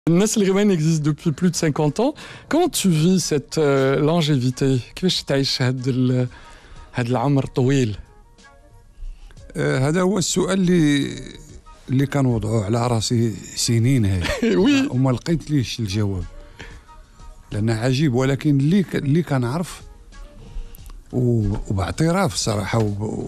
Nasl Ghewani existe depuis plus de 50 ans. Comment tu vis cette longévité? كيفاش تعيش هذا العمر الطويل؟ هذا هو السؤال اللي كنوضعوه على راسي سنين هذه وي وما لقيت ليش الجواب لانه عجيب. ولكن اللي كنعرف وباعتراف صراحه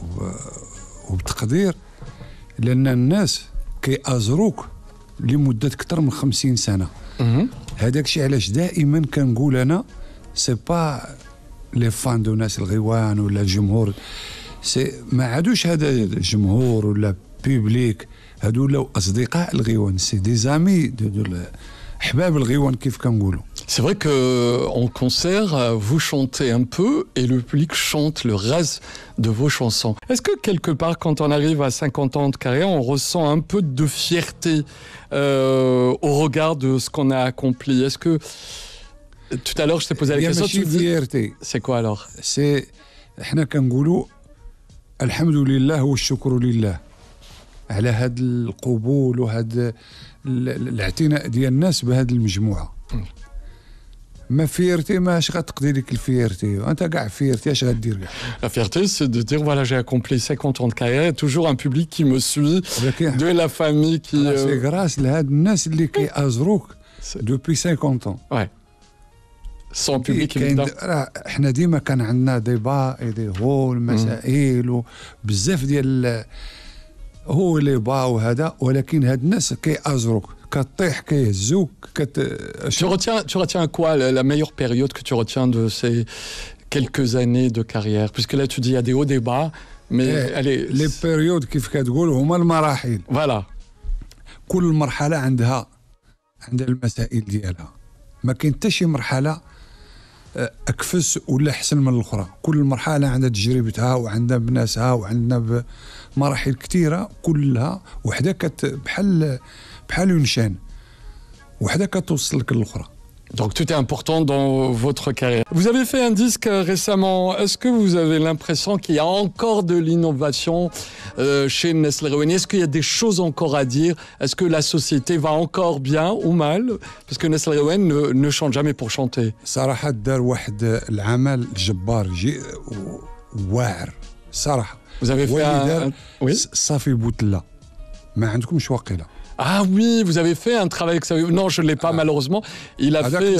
وبتقدير، لان الناس كيأزروك لمده اكثر من 50 سنه. هذاك الشيء علاش دائما كنقول انا سي با لي فان دو ناس الغيوان ولا الجمهور، سي ما عادوش هذا الجمهور ولا بيبليك، هادو ولاو اصدقاء الغيوان، سي دي زامي احباب الغيوان كيف كنقولوا. C'est vrai qu'en concert, vous chantez un peu et le public chante le reste de vos chansons. Est-ce que quelque part, quand on arrive à 50 ans de carrière, on ressent un peu de fierté au regard de ce qu'on a accompli? Est-ce que... Tout à l'heure, je t'ai posé la question, tu dis... fierté. C'est quoi alors? C'est... احنا كنقولوا الحمد لله والشكر لله على هذا القبول وهذا الاعتناء ديال الناس بهذه المجموعه. ما فيرتي ماش غتقضي لك الفيرتي، وانت كاع فيرتي اش غدير كاع؟ La fierté, c'est de dire voilà, j'ai accompli 50 ans de carrière, et toujours un public qui me suit, de la famille qui... سي غراس لهاد الناس اللي كيأزروك دوبي 50 ans. Ouais. Sans public évident. احنا ديما كان عندنا ديبا دي هول مسائل وبزاف ديال هو اللي با وهذا، ولكن هاد الناس كيأزروك كطيح كيهزوك Tu retiens quoi, la meilleure période que tu retiens de ces quelques années de carrière? Puisque là tu dis il y a des hauts, des bas, mais allez... لي بيريود كيف كتقول هما المراحل. Voilà. كل مرحلة عندها المسائل ديالها، ما كاين حتى شي مرحلة أكفس ولا أحسن من الأخرى، كل مرحلة عندها تجربتها وعندها بناسها وعندنا بمراحل كثيرة، كلها وحدة بحال ينشان، وحدة كتوصلك للأخرى. Donc tout est important dans votre carrière. Vous avez fait un disque récemment. Est-ce que vous avez l'impression qu'il y a encore de l'innovation chez Nasl Ghewani? Est-ce qu'il y a des choses encore à dire? Est-ce que la société va encore bien ou mal? Parce que Nasl Ghewani ne chante jamais pour chanter. صراحة دار واحد العمل جبار واعر صراحة. Vous avez fait un... Oui. صافي بوتلا ما عندكمش واقيلا. Ah oui, vous avez fait un travail avec ça. Non, je ne l'ai pas malheureusement. Il a fait...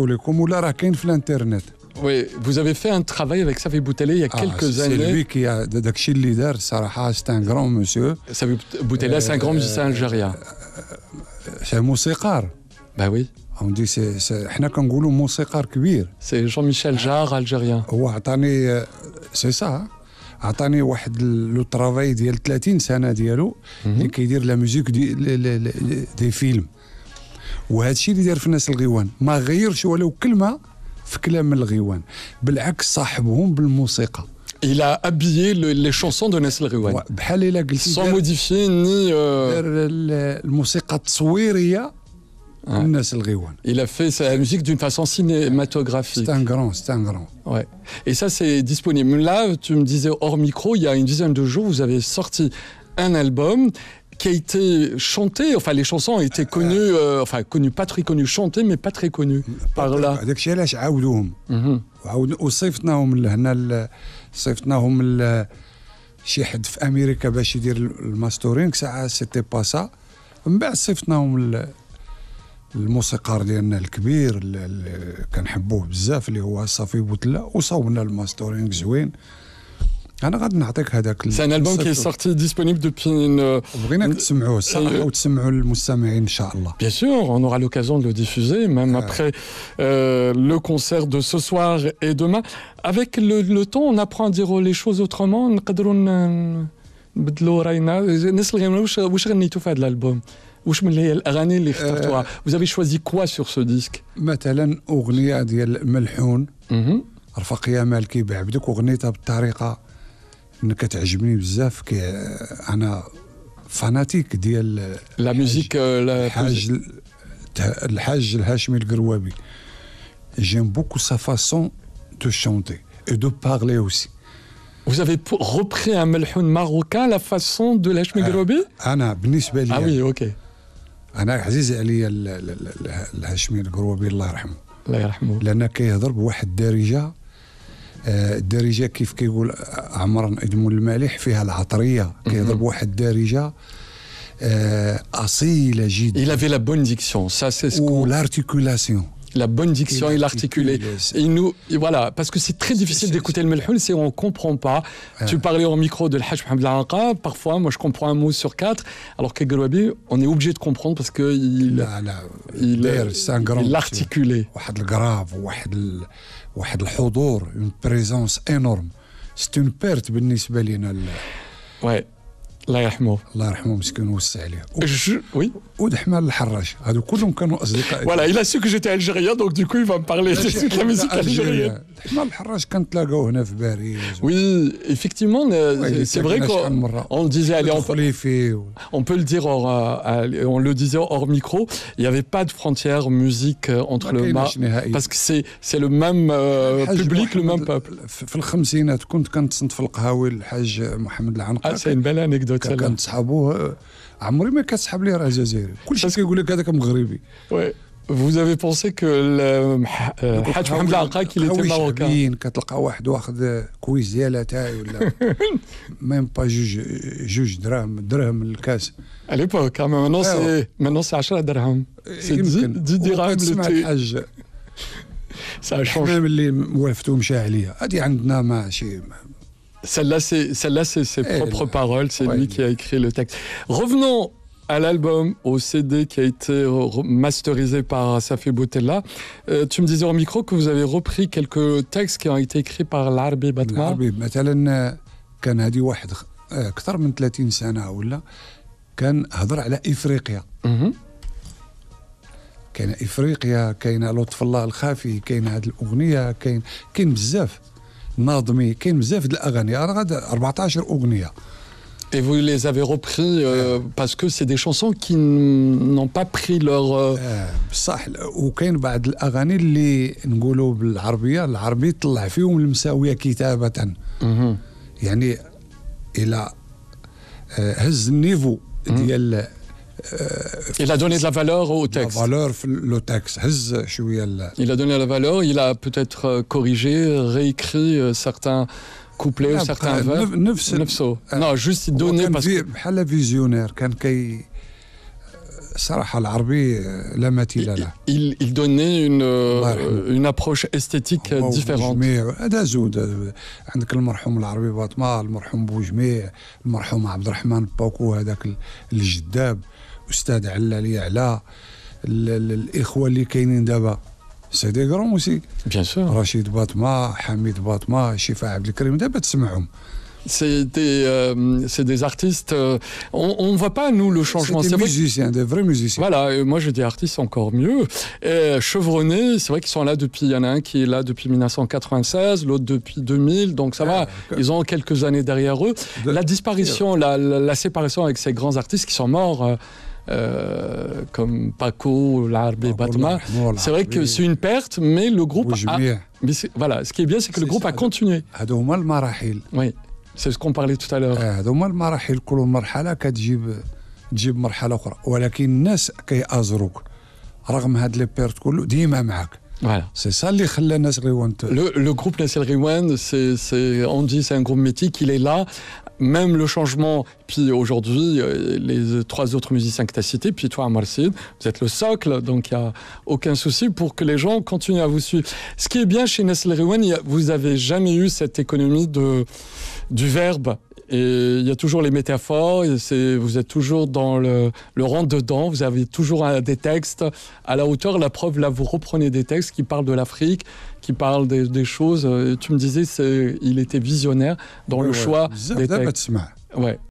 Oui, vous avez fait un travail avec Safi Boutelé il y a quelques années. C'est lui qui a... C'est un grand monsieur. Safi Boutelé, c'est un grand musicien algérien. C'est un موسيقار. Bah oui. On dit احنا كنقولوا موسيقار كبير. C'est Jean-Michel Jarre, algérien. هو عطاني c'est ça. عطاني واحد لو طرافاي ديال 30 سنه ديالو اللي كيدير لا ميوزيك دي فيلم، وهذا الشيء اللي دار في الناس الغيوان ما غيرش ولو كلمه في كلام الغيوان، بالعكس صاحبهم بالموسيقى. Il a habillé les chansons de Nasl Ghewani بحال الا قلتي sans modifier ni الموسيقى التصويريه الناس الغيوان. Il a fait sa musique d'une façon cinématographique. C'est un grand. Ouais. Et ça, c'est disponible. Là, tu me disais hors micro, il y a une dizaine de jours, vous avez sorti un album qui a été chanté, enfin les chansons ont été connues, enfin connues, pas très connues, chantées, mais pas très connues par là. هذاك الشيء علاش عاودوهم. وصيفطناهم لهنا، صيفطناهم شي حد في امريكا باش يدير الماستورينغ، ساعه سيتي با سا، من بعد صيفطناهم الموسيقار ديالنا الكبير اللي كنحبوه بزاف اللي هو صافي بوتلا، وصوبنا الماستورينغ زوين. انا غادي نعطيك هذاك. C'est un album qui est sorti disponible depuis une... بغيناك تسمعوه الصراحه وتسمعوا للمستمعين ان شاء الله. Bien sûr, on aura l'occasion de le diffuser même après le concert de ce soir et demain. Avec le temps, on apprend à dire les choses autrement. نقدروا نبدلوا راينا. Nasl Ghewani واش غنيتوا في هذا الالبوم؟ واش من هي الاغاني اللي اخترتوها؟ Vous avez choisi quoi sur ce disque? مثلا اغنيه ديال ملحون رفق يا مالكي بعبدك، وغنيتها بطريقه انك كتعجبني بزاف. انا فاناتيك ديال لا ميوزيك الحاج الهاشمي القروابي. J'aime beaucoup sa façon de chanter et de parler aussi. Vous avez repris un melhoun marocain, la façon de l'Hashmi Grouabi? أنا بالنسبة لي. Ah oui, ok. انا عزيز عليا الهاشمي القروبي الله يرحمه. الله يرحمه. لان كيهضر بواحد الدارجه، الدارجه كيف كيقول عمران ادمون المالح فيها العطريه، كيهضر بواحد الدارجه اصيله جدا. Il avait la bonne diction, ça c'est ce qu'on... l'articulation. La bonne diction, il articulait. Et voilà, parce que c'est très difficile d'écouter le melhoun si on ne comprend pas. Tu parlais au micro de l'Hajj Mohamed Lanqa, parfois moi je comprends un mot sur 4, alors que Grouabi, on est obligé de comprendre parce qu'il l'articulait. واحد الجراف واحد الحضور، une présence énorme. C'est une perte بالنسبة لنا. Ouais. الله يرحمه. الله يرحمه مسكين ويوسع عليه. Oui. ودحمال الحراج هادو كلهم كانوا اصدقائي. Voilà, il a su que j'étais algérien, donc du coup il va me parler de la musique algérienne. دحمال الحراج كنتلاقاو هنا في باريس. Oui, effectivement, c'est vrai qu'on disait, allez, on peut le dire, on le disait hors micro, il n'y avait pas de frontière musique entre le parce que c'est le même public, le même peuple. في الخمسينات كنت كنتصنت في القهاوي الحاج محمد العنقا. Ah, c'est une belle anecdote. كان صحابوه عمري ما كتصحاب لي راه جزائري، كلشي كيقول لك هذاك مغربي. Ouais. Vous avez pensé que le Hadj Mohamed Lanqa qu'il était marocain. كتلقى واحد واخد كويس ديالها تاعي ولا ميم با جوج درهم الكاس. À l'époque, maintenant c'est 10 درهم. C'est 10 dirhams le thé. Ça a changé. même اللي وافت ومشى عليا هذه عندنا ماشي. Celle-là, c'est ses propres paroles, c'est lui qui a écrit le texte. Revenons à l'album, au CD qui a été masterisé par Safi Boutella. Tu me disais au micro que vous avez repris quelques textes qui ont été écrits par l'Arbi Batma. العربي مثلا كان هذه واحد أكثر من 30 سنة ولا كان هضر على إفريقيا. كاين إفريقيا، كاين لطف الله الخافي، كاين هذه الأغنية، كاين بزاف ناظمي، كاين بزاف د الأغاني، أنا غاد 14 أغنية. Et vous les avez repris parce que c'est des chansons qui n'ont pas pris leur... بصح وكاين بعض الأغاني اللي نقولوا بالعربية العربي طلع فيهم المساوية كتابة. يعني إلى هز النيفو ديال Il a donné de la valeur au texte. La valeur le texte. هز شوية. Il a donné la valeur, il a peut-être corrigé, réécrit certains couplets ou certains vers. نفسه. Non, juste il donnait parce que بحال فيزيونير كان صراحة العربي لا مثيل له. Il donnait une approche esthétique différente. هذا زود عندك المرحوم العربي باطمة، المرحوم بوجميع، المرحوم عبد الرحمن باكو هذاك الجداب، أستاذ علال يعلى، الإخوة اللي كاينين دابا سي دي غرون موسي. Bien sûr. رشيد باطمة، حميد باطمة، شفاء عبد الكريم دابا تسمعهم. C'est des artistes. On ne voit pas, nous, le changement. C'est des musiciens, des vrais musiciens. Voilà, moi je dis artistes encore mieux. Chevronnés, c'est vrai qu'ils sont là depuis. Il y en a un qui est là depuis 1996, l'autre depuis 2000, donc ça va. Ils ont quelques années derrière eux. La disparition, la séparation avec ces grands artistes qui sont morts. Comme Paco, l'Arbi Batma. C'est vrai que c'est une perte, mais le groupe a... Mais voilà, ce qui est bien, c'est que le groupe a continué. Oui, c'est ce qu'on parlait tout à l'heure. هذوما المراحل، كل مرحلة كتجيب مرحلة أخرى، ولكن الناس كيأزروك رغم هاد لي بيرت كله ديما معاك. Voilà. C'est ça اللي خلى الناس غيوان. Le groupe Nassel Riwan, on dit c'est un groupe mythique, il est là. Même le changement, puis aujourd'hui, les trois autres musiciens que tu as cités, puis toi, Amar Sid, vous êtes le socle, donc il n'y a aucun souci pour que les gens continuent à vous suivre. Ce qui est bien chez Nassel Riwan, vous n'avez jamais eu cette économie du verbe. Et il y a toujours les métaphores, vous êtes toujours dans le rentre-dedans, vous avez toujours des textes à la hauteur. La preuve, là, vous reprenez des textes qui parlent de l'Afrique, qui parlent des choses. Tu me disais, il était visionnaire dans le choix des textes. Ouais.